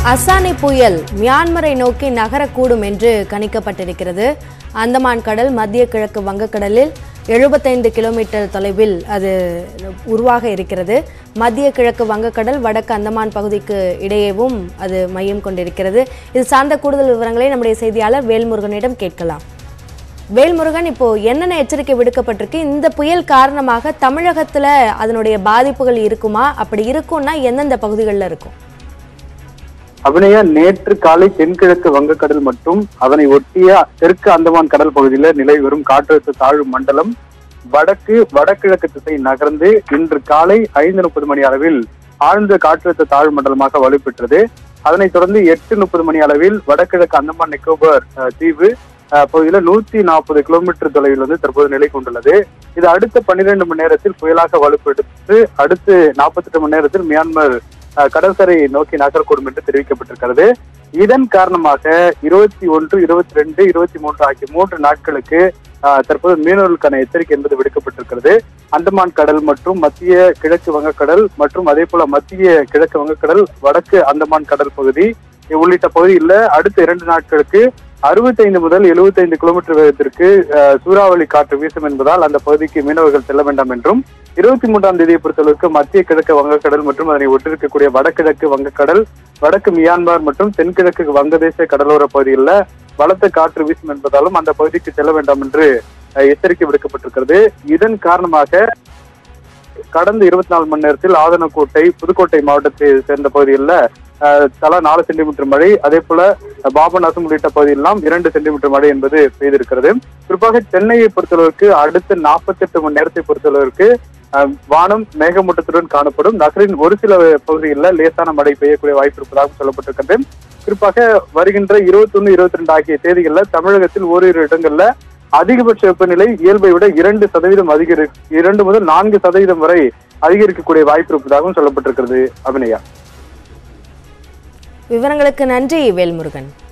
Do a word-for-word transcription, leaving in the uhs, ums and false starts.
அசானி புயல் மியான்மரை நோக்கி நகரக்கூடும் என்று கணிக்கப்பட்டிருக்கிறது. அந்தமான் கடல் மத்திய கிழக்கு வங்கக்கடலில் எழுபத்தைந்து கிலோமீட்டர் தொலைவில் அது உருவாக இருக்கிறது. மத்திய கிழக்கு வங்கக்கடல் வடக்கு அந்தமான் பகுதிக்கு இடையேவும் அது மையம் கொண்டிருக்கிறது. இது சார்ந்த கூடுதல் விவரங்களை நம்முடைய செய்தியாளர் வேல்முருகனிடம் கேட்கலாம். வேல்முருகன், இப்போ என்னென்ன எச்சரிக்கை விடுக்கப்பட்டிருக்கு? இந்த புயல் காரணமாக தமிழகத்துல அதனுடைய பாதிப்புகள் இருக்குமா? அப்படி இருக்கும்னா எந்தெந்த பகுதிகளில் இருக்கும்? அபிநயா, நேற்று காலை தென்கிழக்கு வங்கக்கடல் மற்றும் அதனை ஒட்டிய தெற்கு அந்தமான் கடல் பகுதியில் நிலவி வரும் காற்றழுத்த தாழ்வு மண்டலம் வடக்கு வடகிழக்கு திசை நகர்ந்து இன்று காலை ஐந்து முப்பது மணி அளவில் ஆழ்ந்த காற்றழுத்த தாழ்வு மண்டலமாக வலுப்பெற்றது. அதனைத் தொடர்ந்து எட்டு முப்பது மணி அளவில் வடகிழக்கு அந்தமான் நிக்கோபார் தீவு பகுதியில் நூத்தி நாற்பது கிலோமீட்டர் தொலைவில் வந்து தற்போது நிலை கொண்டுள்ளது. இது அடுத்த பன்னிரண்டு மணி நேரத்தில் புயலாக வலுப்பெற்று அடுத்து நாற்பத்தி எட்டு மணி நேரத்தில் மியான்மர் கடற்கரை நோக்கி நகரக்கூடும் என்று தெரிவிக்கப்பட்டிருக்கிறது. இதன் காரணமாக இருபத்தி ஒன்று இருபத்தி ரெண்டு இருபத்தி மூன்று ஆகிய மூன்று நாட்களுக்கு தற்போது மீனவர்களுக்கான எச்சரிக்கை என்பது விடுக்கப்பட்டிருக்கிறது. அந்தமான் கடல் மற்றும் மத்திய கிழக்கு வங்கக்கடல் மற்றும் அதே போல மத்திய கிழக்கு வங்கக்கடல் வடக்கு அந்தமான் கடல் பகுதி உள்ளிட்ட பகுதியில் அடுத்த இரண்டு நாட்களுக்கு அறுபத்தி ஐந்து முதல் எழுபத்தி ஐந்து கிலோமீட்டர் வேகத்திற்கு சூறாவளி காற்று வீசும் என்பதால் அந்த பகுதிக்கு மீனவர்கள் செல்ல வேண்டாம் என்றும், இருபத்தி மூன்றாம் தேதியை பொறுத்தளவுக்கு மத்திய கிழக்கு வங்கக்கடல் மற்றும் அதனை ஒட்டிருக்கக்கூடிய வடகிழக்கு வங்கக்கடல், வடக்கு மியான்மர் மற்றும் தென்கிழக்கு வங்கதேச கடலோர பகுதிகளில் பலத்த காற்று வீசும் என்பதாலும் அந்த பகுதிக்கு செல்ல வேண்டாம் என்று எச்சரிக்கை விடுக்கப்பட்டிருக்கிறது. இதன் காரணமாக கடந்த இருபத்தி நாலு மணி நேரத்தில் ஆதனக்கோட்டை புதுக்கோட்டை மாவட்டத்தை சேர்ந்த பகுதிகளில் தலா நாலு சென்டிமீட்டர் மழை, அதே போல பாபநாசம் உள்ளிட்ட பகுதியெல்லாம் இரண்டு சென்டிமீட்டர் மழை என்பது பெய்திருக்கிறது. குறிப்பாக சென்னையை பொறுத்தளவிற்கு அடுத்த நாற்பத்தி எட்டு மணி நேரத்தை பொறுத்தளவிற்கு வானம் மேகமூட்டத்துடன் காணப்படும். நகரின் ஒரு சில பகுதிகளில் லேசான மழை பெய்யக்கூடிய வாய்ப்பு இருப்பதாக சொல்லப்பட்டிருக்கிறது. குறிப்பாக வருகின்ற இருபத்தி ஒன்னு இருபத்தி ரெண்டு ஆகிய தேதிகளில் தமிழகத்தில் ஓரிரு இடங்கள்ல அதிகபட்ச வெப்பநிலை இயல்பை விட இரண்டு சதவீதம் அதிகரி இரண்டு முதல் நான்கு சதவீதம் வரை அதிகரிக்கக்கூடிய வாய்ப்பு இருப்பதாகவும் சொல்லப்பட்டிருக்கிறது. அபிநயா, விவரங்களுக்கு நன்றி வேல்முருகன்.